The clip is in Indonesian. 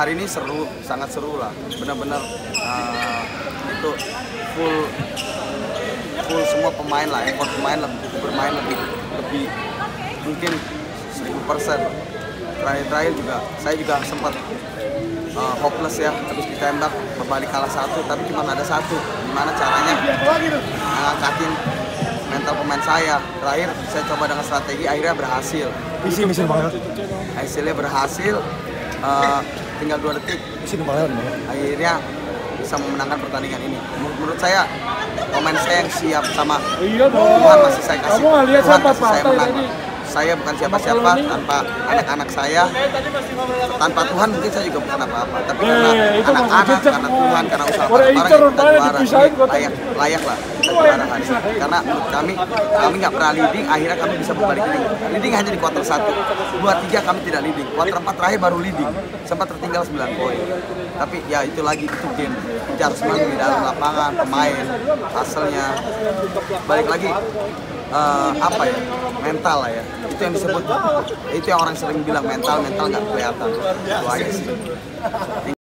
hari ini seru, sangat seru lah, benar-benar itu full semua pemain lah, effort pemain bermain lebih mungkin 1000%. Terakhir juga saya juga sempat hopeless ya, habis ditembak berbalik kalah 1, tapi cuma ada 1. Gimana caranya ngangkatin mental pemain saya? Terakhir saya coba dengan strategi, akhirnya berhasil. Misi banget. Hasilnya berhasil, tinggal 2 detik. Akhirnya bisa memenangkan pertandingan ini. Menurut saya pemain saya yang siap sama Tuhan masih saya kasih. Tuhan kasih saya menang. Saya bukan siapa-siapa, tanpa anak-anak saya, tanpa Tuhan mungkin saya juga bukan apa-apa. Tapi karena anak-anak, karena Tuhan, karena usaha bareng-bareng kita juara, layak lah kita juara hari ini. Karena menurut kami nggak pernah leading, akhirnya kami bisa berbalik leading. Leading hanya di kuarter 1, 2, 3 kami tidak leading. Kuarter 4 terakhir baru leading, sempat tertinggal 9 poin. Tapi ya itu lagi, itu game, kejar semangat di dalam lapangan, pemain, hasilnya. Balik lagi, apa ya, mental lah ya, itu yang disebut, itu yang orang sering bilang mental nggak kelihatan, itu aja sih.